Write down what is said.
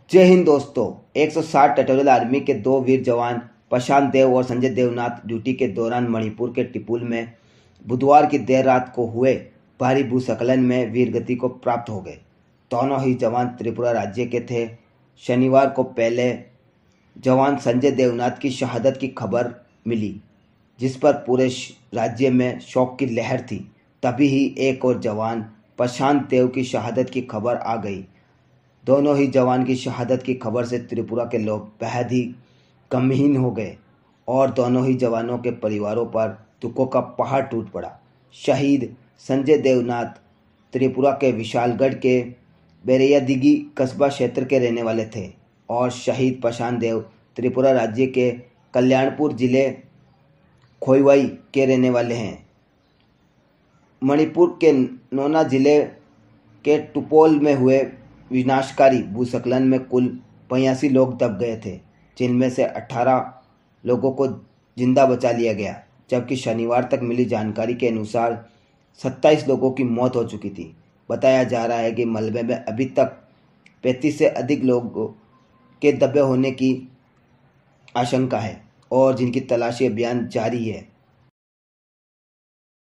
जय हिंद दोस्तों। 160 territorial army के दो वीर जवान प्रशांत देव और संजय देवनाथ ड्यूटी के दौरान मणिपुर के टिपुल में बुधवार की देर रात को हुए भारी भूस्खलन में वीरगति को प्राप्त हो गए। दोनों ही जवान त्रिपुरा राज्य के थे। शनिवार को पहले जवान संजय देवनाथ की शहादत की खबर मिली, जिस पर पूरे राज्य में शोक की लहर थी। तभी ही एक और जवान प्रशांत देव की शहादत की खबर आ गई। दोनों ही जवान की शहादत की खबर से त्रिपुरा के लोग बेहद ही गमगीन हो गए और दोनों ही जवानों के परिवारों पर दुखों का पहाड़ टूट पड़ा। शहीद संजय देवनाथ त्रिपुरा के विशालगढ़ के बेरैयादिगी कस्बा क्षेत्र के रहने वाले थे और शहीद प्रशांत देव त्रिपुरा राज्य के कल्याणपुर जिले खोइवाई के रहने वाले हैं। मणिपुर के नोना जिले के टुपोल में हुए विनाशकारी भूस्खलन में कुल 82 लोग दब गए थे, जिनमें से 18 लोगों को जिंदा बचा लिया गया, जबकि शनिवार तक मिली जानकारी के अनुसार 27 लोगों की मौत हो चुकी थी। बताया जा रहा है कि मलबे में अभी तक 35 से अधिक लोगों के दबे होने की आशंका है और जिनकी तलाशी अभियान जारी है।